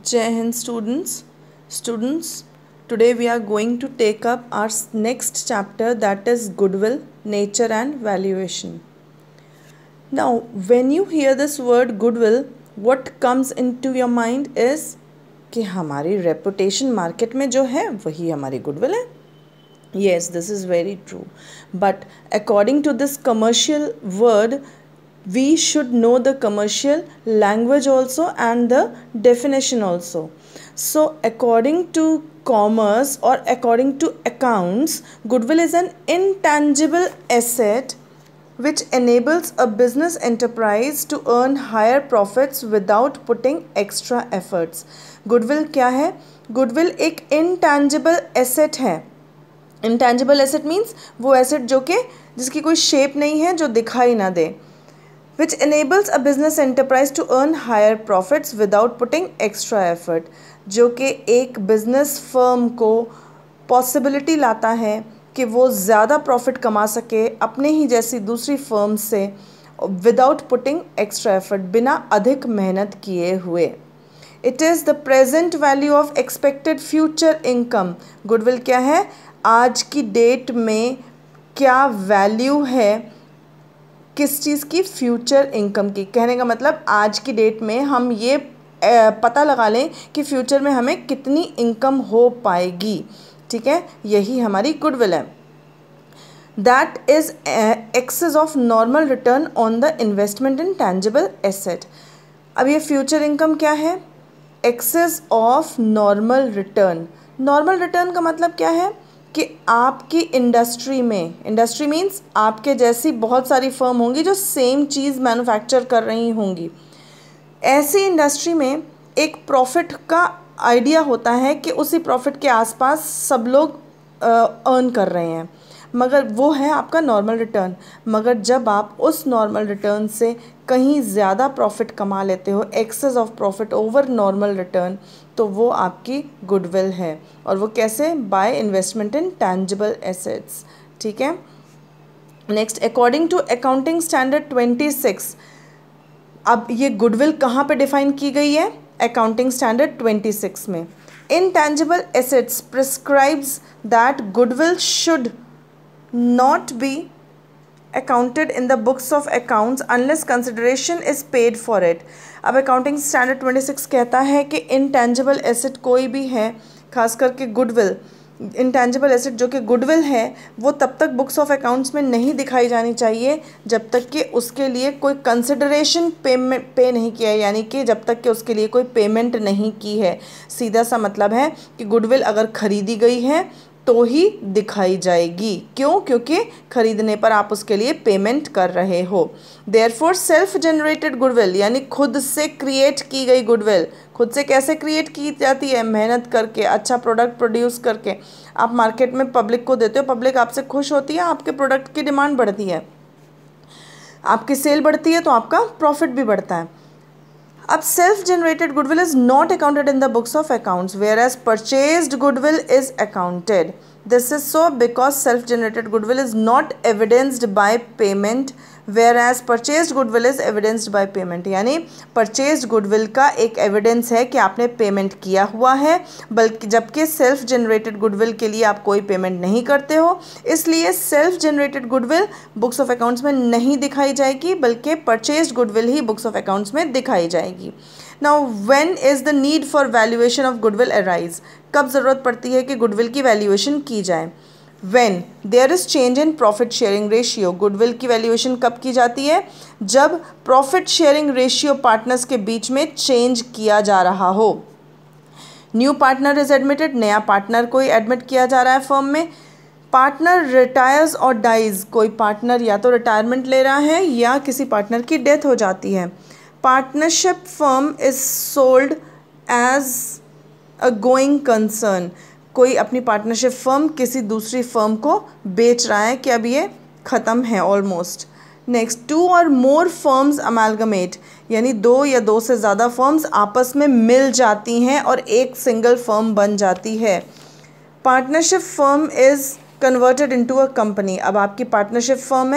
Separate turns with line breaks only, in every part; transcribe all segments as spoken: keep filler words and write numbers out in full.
Jai Hind students. Students, today we are going to take up our next chapter, that is goodwill, nature and valuation. Now, when you hear this word goodwill, what comes into your mind is कि हमारी reputation market में जो है वही हमारी goodwill है. Yes, this is very true. But according to this commercial word, we should know the commercial language also and the definition also. So according to commerce or according to accounts, goodwill is an intangible asset which enables a business enterprise to earn higher profits without putting extra efforts. Goodwill क्या है? Goodwill एक intangible asset है. Intangible asset means वो asset जो कि जिसकी कोई shape नहीं है, जो दिखाई ना दे, which enables a business enterprise to earn higher profits without putting extra effort, जो कि एक business firm को possibility लाता है कि वो ज़्यादा profit कमा सके अपने ही जैसी दूसरी firm से without putting extra effort, बिना अधिक मेहनत किए हुए. It is the present value of expected future income. Goodwill क्या है? आज की डेट में क्या वैल्यू है किस चीज़ की? फ्यूचर इनकम की. कहने का मतलब आज की डेट में हम ये पता लगा लें कि फ्यूचर में हमें कितनी इनकम हो पाएगी. ठीक है, यही हमारी गुडविल है. That is excess of normal return on the investment in tangible asset. अब ये फ्यूचर इनकम क्या है? Excess of normal return. Normal return का मतलब क्या है कि आपकी इंडस्ट्री में, इंडस्ट्री मीन्स आपके जैसी बहुत सारी फर्म होंगी जो सेम चीज़ मैन्युफैक्चर कर रही होंगी. ऐसी इंडस्ट्री में एक प्रॉफिट का आइडिया होता है कि उसी प्रॉफिट के आसपास सब लोग अर्न कर रहे हैं, मगर वो है आपका नॉर्मल रिटर्न. मगर जब आप उस नॉर्मल रिटर्न से कहीं ज़्यादा प्रॉफिट कमा लेते हो, excess of profit over normal return, तो वो आपकी गुडविल है. और वो कैसे? By investment in tangible assets. ठीक है. Next, according to accounting standard twenty six. अब ये गुडविल कहाँ पे डिफाइन की गई है? अकाउंटिंग स्टैंडर्ड ट्वेंटी सिक्स में. Intangible assets prescribes that goodwill should not be accounted in the books of accounts unless consideration is paid for it. अब accounting standard twenty six कहता है कि इंटेंजिबल एसेट कोई भी है, खास करके गुडविल, इंटेंजिबल एसेट जो कि गुडविल है, वो तब तक बुक्स ऑफ अकाउंट्स में नहीं दिखाई जानी चाहिए जब तक कि उसके लिए कोई कंसिडरेशन पेमेंट पे नहीं किया है, यानी कि जब तक कि उसके लिए कोई पेमेंट नहीं की है. सीधा सा मतलब है कि गुडविल अगर खरीदी गई है तो ही दिखाई जाएगी. क्यों? क्योंकि खरीदने पर आप उसके लिए पेमेंट कर रहे हो. देयरफॉर सेल्फ जनरेटेड गुडविल, यानी खुद से क्रिएट की गई गुडविल. खुद से कैसे क्रिएट की जाती है? मेहनत करके, अच्छा प्रोडक्ट प्रोड्यूस करके. आप मार्केट में पब्लिक को देते हो, पब्लिक आपसे खुश होती है, आपके प्रोडक्ट की डिमांड बढ़ती है, आपकी सेल बढ़ती है, तो आपका प्रॉफिट भी बढ़ता है. अब self generated goodwill is not accounted in the books of accounts whereas purchased goodwill is accounted. This is so because self generated goodwill is not evidenced by payment whereas purchased goodwill is evidenced by payment. यानी purchased goodwill का एक evidence है कि आपने payment किया हुआ है, बल्कि जबकि सेल्फ जनरेटेड गुडविल के लिए आप कोई पेमेंट नहीं करते हो, इसलिए self generated goodwill books of accounts में नहीं दिखाई जाएगी, बल्कि परचेज्ड गुडविल ही बुक्स ऑफ अकाउंट्स में दिखाई जाएगी. Now when is the need for valuation of goodwill arise. कब ज़रूरत पड़ती है कि गुडविल की वैल्यूएशन की जाए? When there is change in profit sharing ratio. Goodwill की वैल्यूएशन कब की जाती है? जब प्रॉफिट शेयरिंग रेशियो पार्टनर्स के बीच में चेंज किया जा रहा हो. New partner is admitted. नया पार्टनर कोई एडमिट किया जा रहा है फर्म में. पार्टनर रिटायर्स और डाइज. कोई पार्टनर या तो रिटायरमेंट ले रहा है या किसी पार्टनर की डेथ हो जाती है. Partnership firm is sold as a going concern. कोई अपनी पार्टनरशिप फर्म किसी दूसरी फर्म को बेच रहा है कि अब ये ख़त्म है ऑलमोस्ट. नेक्स्ट, टू और मोर फर्म्स अमेलगमेट, यानी दो या दो से ज़्यादा फर्म्स आपस में मिल जाती हैं और एक सिंगल फर्म बन जाती है. Partnership firm is converted into a company. अब आपकी पार्टनरशिप फर्म है,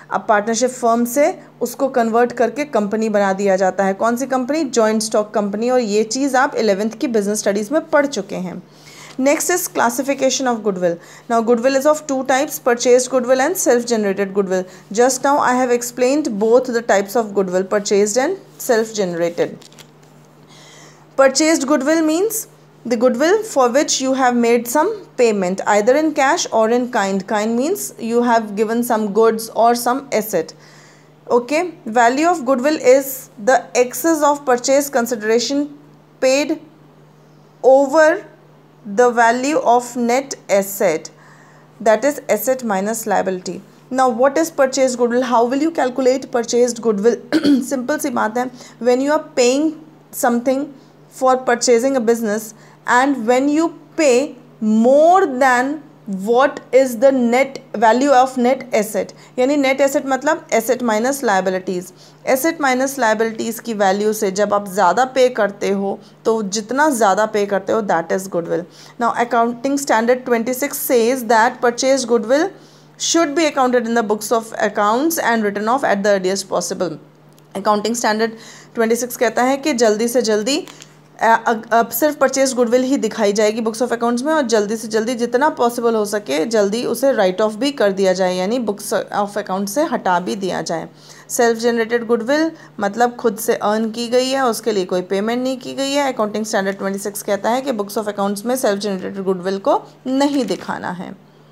अब पार्टनरशिप फर्म से उसको कन्वर्ट करके कंपनी बना दिया जाता है। कौन सी कंपनी? Joint stock company. और ये चीज़ आप इलेवेंथ की बिजनेस स्टडीज़ में पढ़ चुके हैं। Next is classification of goodwill. Now goodwill is of two types, purchased goodwill and self-generated goodwill. Just now I have explained both the types of goodwill, purchased and self-generated. Purchased goodwill means the goodwill for which you have made some payment either in cash or in kind. Kind means you have given some goods or some asset. Okay, value of goodwill is the excess of purchase consideration paid over the value of net asset, that is asset minus liability. Now what is purchased goodwill? How will you calculate purchased goodwill? Simple सी बात है, when you are paying something for purchasing a business and when you pay more than what is the net value of net asset, यानी net asset मतलब asset minus liabilities. asset minus liabilities की value से जब आप ज़्यादा पे करते हो तो जितना ज़्यादा पे करते हो that is goodwill. Now accounting standard twenty-six says that purchased goodwill should be accounted in the books of accounts and written off at the earliest possible. accounting standard twenty-six कहता है कि जल्दी से जल्दी अब सिर्फ परचेज गुडविल ही दिखाई जाएगी बुक्स ऑफ अकाउंट्स में और जल्दी से जल्दी जितना पॉसिबल हो सके जल्दी उसे राइट ऑफ भी कर दिया जाए, यानी बुक्स ऑफ अकाउंट से हटा भी दिया जाए. सेल्फ जनरेटेड गुडविल मतलब खुद से अर्न की गई है, उसके लिए कोई पेमेंट नहीं की गई है. अकाउंटिंग स्टैंडर्ड ट्वेंटी सिक्स कहता है कि बुक्स ऑफ अकाउंट्स में सेल्फ जनरेटेड गुडविल को नहीं दिखाना है.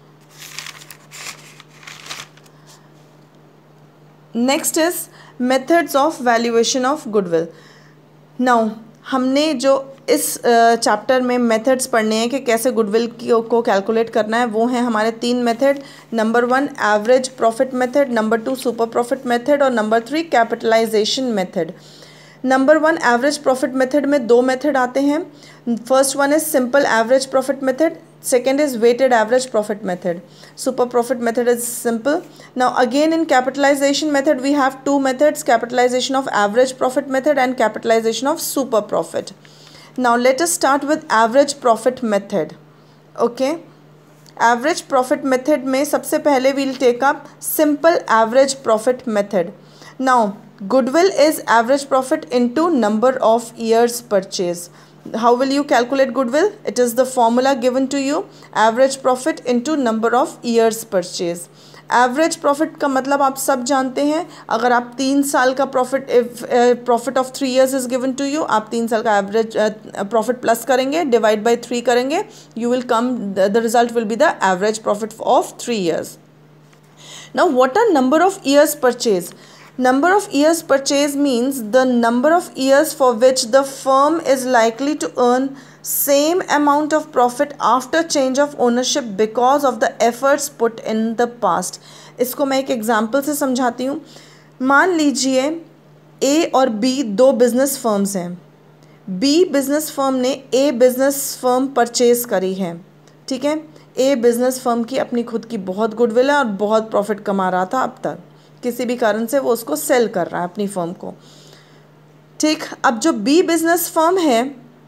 Next is methods of valuation of goodwill. Now हमने जो इस चैप्टर में मेथड्स पढ़ने हैं कि कैसे गुडविल को कैलकुलेट करना है, वो हैं हमारे तीन method. Number one average profit method, number two super profit method और number three capitalization method. Number one average profit method में दो मेथड आते हैं. First one is simple average profit method, second is weighted average profit method. Super profit method is simple. Now again in capitalization method we have two methods, capitalization of average profit method and capitalization of super profit. Now let us start with average profit method. Okay, average profit method में सबसे पहले we'll take up simple average profit method. Now goodwill is average profit into number of years purchase. How will you calculate goodwill? It is the formula given to you, average profit into number of years purchase. Average profit का मतलब आप सब जानते हैं. अगर आप तीन साल का profit profit of three years is given to you, आप तीन साल का एवरेज प्रॉफिट प्लस करेंगे, डिवाइड बाई थ्री करेंगे, you will come the result will be the average profit of three years. Now what are number of years purchase? Number of years purchase means the number of years for which the firm is likely to earn same amount of profit after change of ownership because of the efforts put in the past. इसको मैं एक example से समझाती हूँ. मान लीजिए A और B दो बिजनेस फर्म्स हैं. B बिजनेस फर्म ने A बिजनेस फर्म परचेज करी है. ठीक है, A बिजनेस फर्म की अपनी खुद की बहुत गुडविल है और बहुत प्रॉफिट कमा रहा था अब तक. किसी भी कारण से वो उसको सेल कर रहा है अपनी फर्म को. ठीक, अब जो बी बिजनेस फर्म है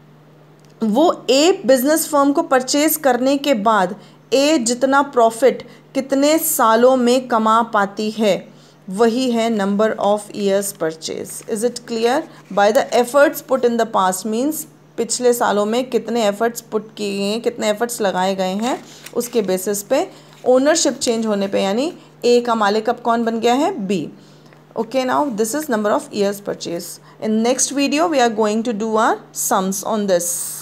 वो ए बिजनेस फर्म को परचेज करने के बाद ए जितना प्रॉफिट कितने सालों में कमा पाती है वही है number of years purchase. Is it clear? By the efforts put in the past means पिछले सालों में कितने एफर्ट्स पुट किए गए हैं, कितने एफर्ट्स लगाए गए हैं, उसके बेसिस पे ओनरशिप चेंज होने पे यानी ए का मालिक अब कौन बन गया है? B. Okay, now this is number of years purchase. In next video we are going to do our sums on this.